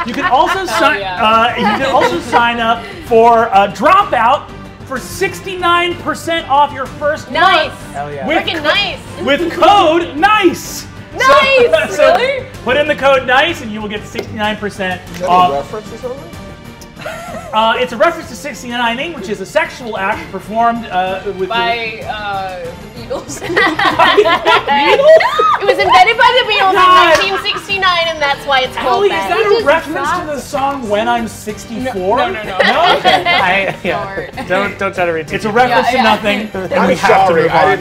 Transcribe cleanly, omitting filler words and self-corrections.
You can also sign up for Dropout for 69% off your first month. Hell yeah. Freaking nice. With code NICE. Nice. So Really? put in the code NICE and you will get 69% Is that off. a reference or something? It's a reference to 69ing, which is a sexual act performed with By the Beatles. Beatles? It was invented by the Beatles in 1969, and that's why it's called Ellie, that. is that a reference to the song When I'm 64? No. No? Okay. Don't try to read. It's a reference to nothing. I'm we have to sorry. move I on. didn't